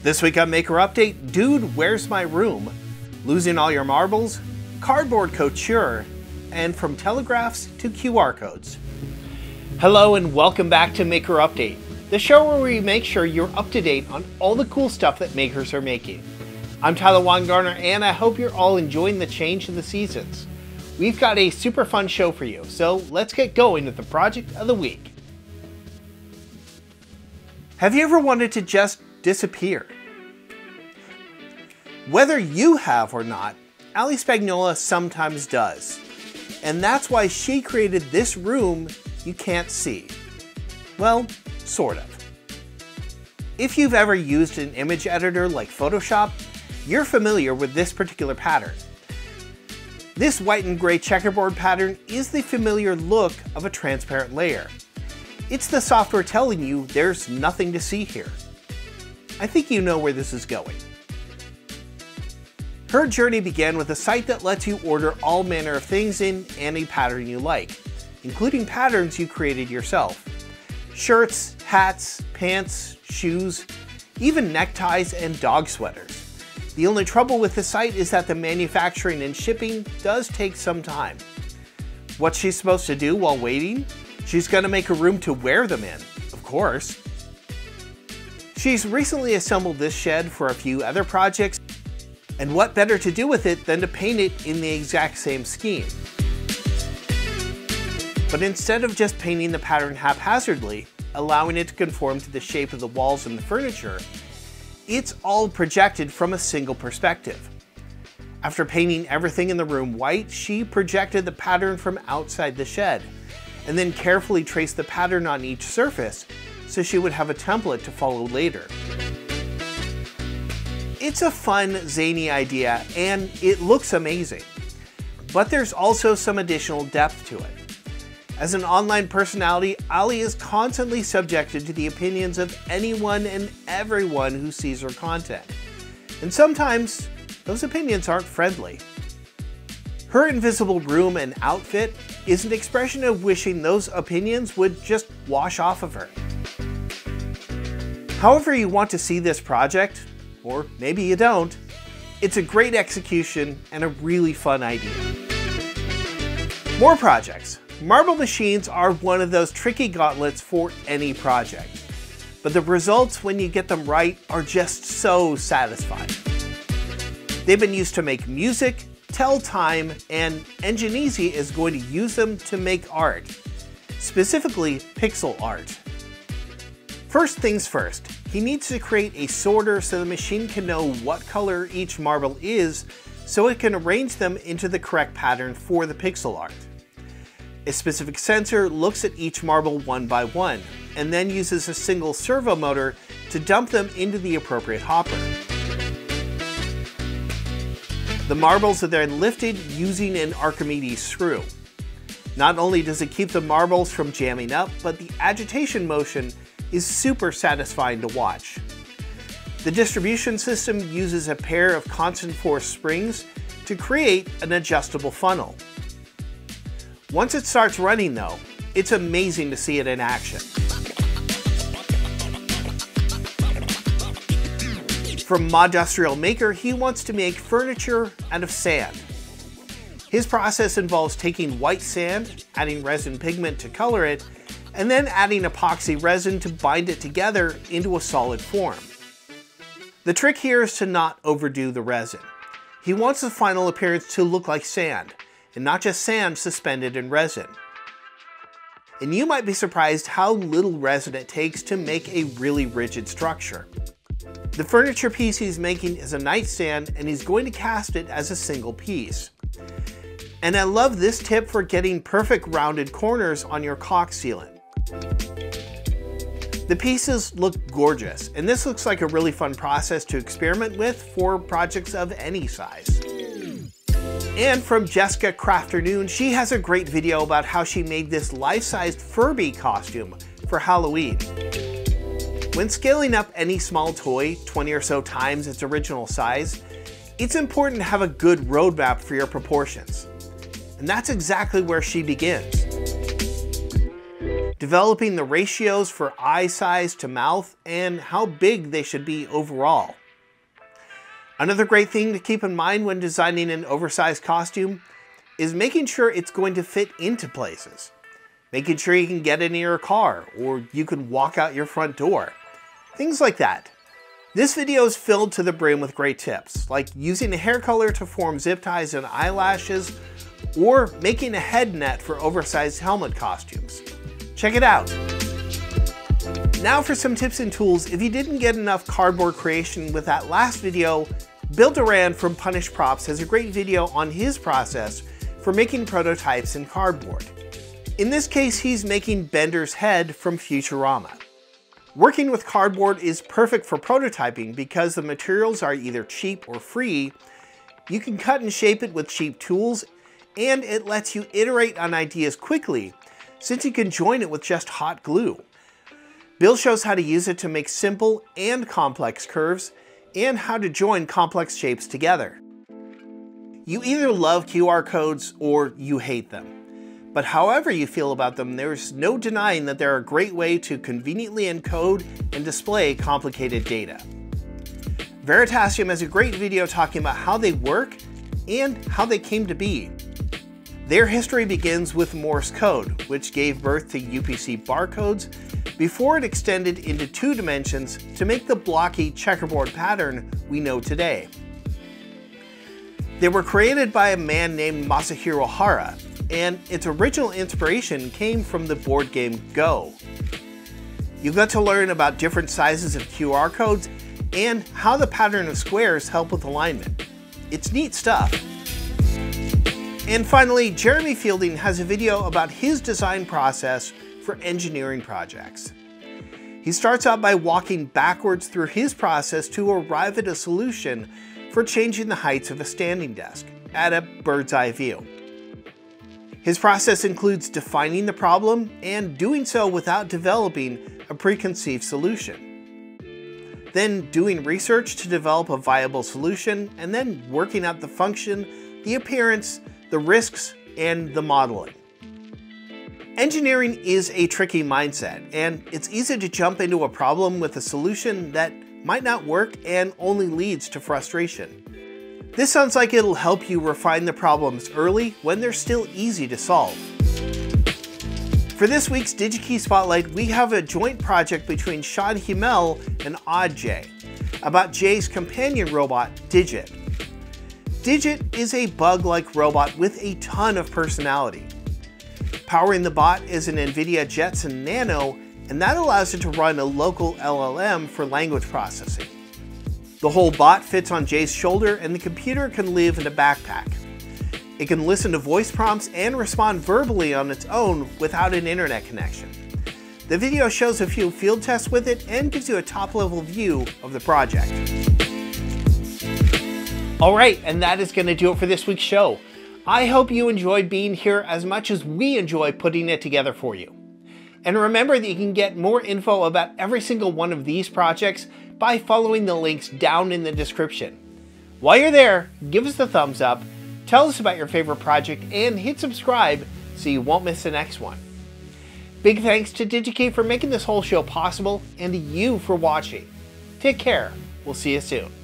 This week on Maker Update, Dude, Where's My Room? Losing All Your Marbles, Cardboard Couture, and from telegraphs to QR codes. Hello and welcome back to Maker Update, the show where we make sure you're up to date on all the cool stuff that makers are making. I'm Tyler Weingartner and I hope you're all enjoying the change in the seasons. We've got a super fun show for you, so let's get going with the project of the week. Have you ever wanted to just disappear? Whether you have or not, Ali Spagnola sometimes does. And that's why she created this room you can't see. Well, sort of. If you've ever used an image editor like Photoshop, you're familiar with this particular pattern. This white and gray checkerboard pattern is the familiar look of a transparent layer. It's the software telling you there's nothing to see here. I think you know where this is going. Her journey began with a site that lets you order all manner of things in any pattern you like, including patterns you created yourself. Shirts, hats, pants, shoes, even neckties and dog sweaters. The only trouble with the site is that the manufacturing and shipping does take some time. What's she supposed to do while waiting? She's gonna make a room to wear them in, of course. She's recently assembled this shed for a few other projects, and what better to do with it than to paint it in the exact same scheme. But instead of just painting the pattern haphazardly, allowing it to conform to the shape of the walls and the furniture, it's all projected from a single perspective. After painting everything in the room white, she projected the pattern from outside the shed, and then carefully traced the pattern on each surface so she would have a template to follow later. It's a fun, zany idea, and it looks amazing. But there's also some additional depth to it. As an online personality, Ali is constantly subjected to the opinions of anyone and everyone who sees her content. And sometimes, those opinions aren't friendly. Her invisible room and outfit is an expression of wishing those opinions would just wash off of her. However you want to see this project, or maybe you don't, it's a great execution and a really fun idea. More projects. Marble machines are one of those tricky gauntlets for any project, but the results when you get them right are just so satisfying. They've been used to make music, tell time, and Engineezy is going to use them to make art, specifically pixel art. First things first, he needs to create a sorter so the machine can know what color each marble is so it can arrange them into the correct pattern for the pixel art. A specific sensor looks at each marble one by one and then uses a single servo motor to dump them into the appropriate hopper. The marbles are then lifted using an Archimedes screw. Not only does it keep the marbles from jamming up, but the agitation motion is super satisfying to watch. The distribution system uses a pair of constant force springs to create an adjustable funnel. Once it starts running though, it's amazing to see it in action. From Modustrial maker, he wants to make furniture out of sand. His process involves taking white sand, adding resin pigment to color it, and then adding epoxy resin to bind it together into a solid form. The trick here is to not overdo the resin. He wants the final appearance to look like sand, and not just sand suspended in resin. And you might be surprised how little resin it takes to make a really rigid structure. The furniture piece he's making is a nightstand, and he's going to cast it as a single piece. And I love this tip for getting perfect rounded corners on your caulk sealant. The pieces look gorgeous, and this looks like a really fun process to experiment with for projects of any size. And from Jessica Crafternoon, she has a great video about how she made this life-sized Furby costume for Halloween. When scaling up any small toy 20 or so times its original size, it's important to have a good roadmap for your proportions. And that's exactly where she begins. developing the ratios for eye size to mouth and how big they should be overall. Another great thing to keep in mind when designing an oversized costume is making sure it's going to fit into places. Making sure you can get it in your car or you can walk out your front door. Things like that. This video is filled to the brim with great tips, like using a hair color to form zip ties and eyelashes, or making a head net for oversized helmet costumes. Check it out. Now for some tips and tools. If you didn't get enough cardboard creation with that last video, Bill Duran from Punish Props has a great video on his process for making prototypes in cardboard. In this case, he's making Bender's head from Futurama. Working with cardboard is perfect for prototyping because the materials are either cheap or free. You can cut and shape it with cheap tools, and it lets you iterate on ideas quickly since you can join it with just hot glue. Bill shows how to use it to make simple and complex curves and how to join complex shapes together. You either love QR codes or you hate them. But however you feel about them, there's no denying that they're a great way to conveniently encode and display complicated data. Veritasium has a great video talking about how they work and how they came to be. Their history begins with Morse code, which gave birth to UPC barcodes before it extended into 2 dimensions to make the blocky checkerboard pattern we know today. They were created by a man named Masahiro Hara, and its original inspiration came from the board game Go. You got to learn about different sizes of QR codes and how the pattern of squares help with alignment. It's neat stuff. And finally, Jeremy Fielding has a video about his design process for engineering projects. He starts out by walking backwards through his process to arrive at a solution for changing the heights of a standing desk at a bird's eye view. His process includes defining the problem and doing so without developing a preconceived solution. Then doing research to develop a viable solution, and then working out the function, the appearance, the risks, and the modeling. Engineering is a tricky mindset, and it's easy to jump into a problem with a solution that might not work and only leads to frustration. This sounds like it'll help you refine the problems early when they're still easy to solve. For this week's DigiKey Spotlight, we have a joint project between Sean Himmel and OddJayy about Jay's companion robot, Digit. Digit is a bug-like robot with a ton of personality. Powering the bot is an NVIDIA Jetson Nano, and that allows it to run a local LLM for language processing. The whole bot fits on Jay's shoulder, and the computer can live in a backpack. It can listen to voice prompts and respond verbally on its own without an internet connection. The video shows a few field tests with it and gives you a top-level view of the project. Alright, and that is going to do it for this week's show. I hope you enjoyed being here as much as we enjoy putting it together for you. And remember that you can get more info about every single one of these projects by following the links down in the description. While you're there, give us the thumbs up, tell us about your favorite project, and hit subscribe so you won't miss the next one. Big thanks to DigiKey for making this whole show possible, and to you for watching. Take care. We'll see you soon.